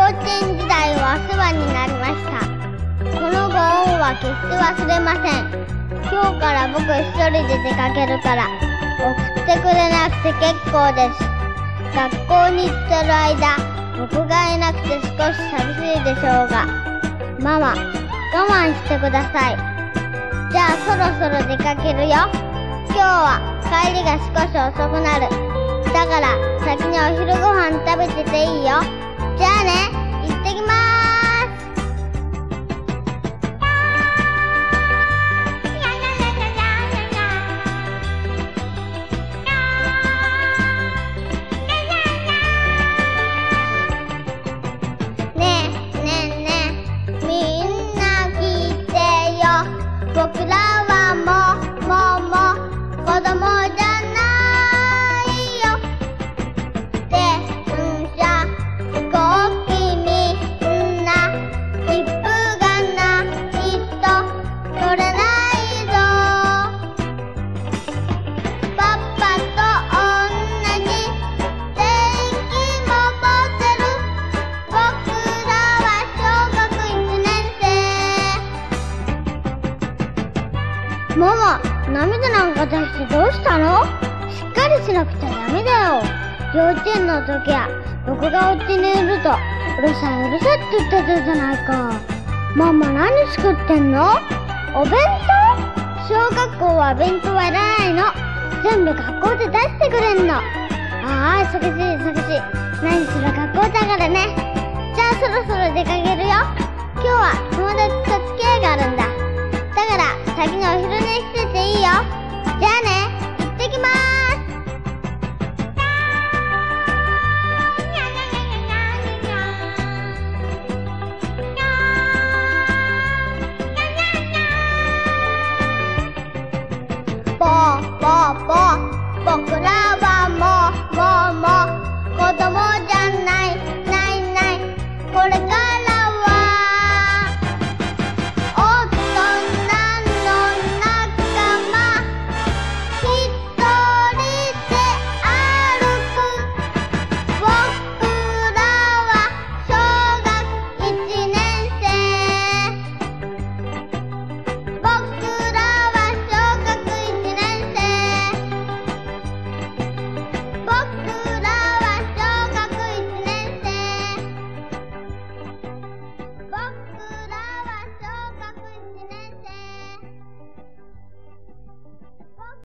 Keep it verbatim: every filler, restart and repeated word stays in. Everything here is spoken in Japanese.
稚園時代はお世話になりました。このご恩は決して忘れません。今日から僕一人で出かけるから送ってくれなくて結構です。学校に行ってる間、僕がいなくて少し寂しいでしょうが、ママ、我慢してください。じゃあそろそろ出かけるよ。今日は帰りが少し遅くなる。だから先にお昼ご飯食べてていいよ。じゃあね、行ってきまーす。僕らはもう、もう、もう、子供じゃないよ。電車、飛行機みんな、切符がないと乗れないぞ。パパと同じ電気も持ってる。僕らは小学いちねん生。ママ、涙なんか出してどうしたの？しっかりしなくちゃダメだよ。幼稚園の時は僕がお家にいるとうるさいうるさいって言ってたじゃないか。ママ何作ってんの？お弁当？小学校は弁当はいらないの。全部学校で出してくれんの。ああ、忙しい忙しい。何しろ学校だからね。じゃあそろそろ出かけるよ。今日は友達と付き合いがあるんだ。だから先にお昼寝してていいよ。じゃあね。